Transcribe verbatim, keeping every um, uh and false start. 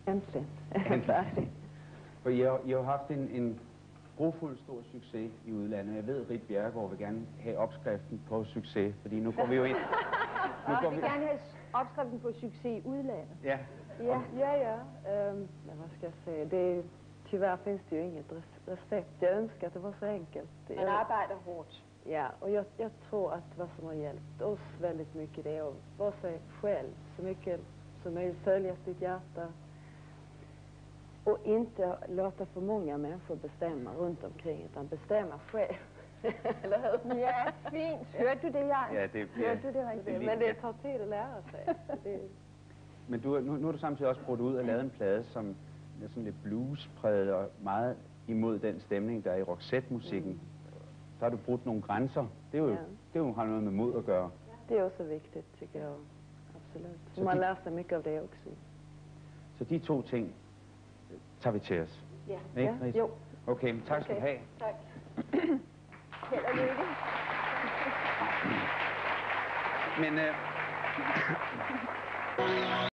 Äntligen är jag färdig. For I har, I har haft en, en grofuld stor succes i udlandet. Jeg ved, at Ritt Bjerregaard vil gerne have opskriften på succes, fordi nu går vi jo ind. Nu går vi... Jeg vil gerne have opskriften på succes i udlandet. Ja. Ja, ja, ja. Um, vad ska jag säga? Det, tyvärr finns det ju inget recept. Jag önskar att det var så enkelt. Man arbetar hårt. Ja, och jag, jag tror att vad som har hjälpt oss väldigt mycket det är att vara sig själv så mycket som möjligt, följa sitt hjärta och inte låta för många människor bestämma runt omkring utan bestämma själv. Eller hur? Ja, fint. Hørte du det, Jan? Ja, det, Hørte du det rigtigt? Men det tar tid at lære sig. Det... Men du, nu, nu har du samtidig også brugt ud og lavet en plade, som er sådan lidt bluespræget og meget imod den stemning, der er i Roxette-musikken. Mm. Så har du brudt nogle grænser. Det er jo, ja. det er jo, har noget med mod at gøre. Det er også vigtigt, tycker jeg. Absolut. Så man de... lærer sig mycket af det også. Så de to ting tager vi til os. Ja. Ikke, ja. Jo. Okay, men tak okay. skal du have. Tak. Held og lykke. Men... Øh...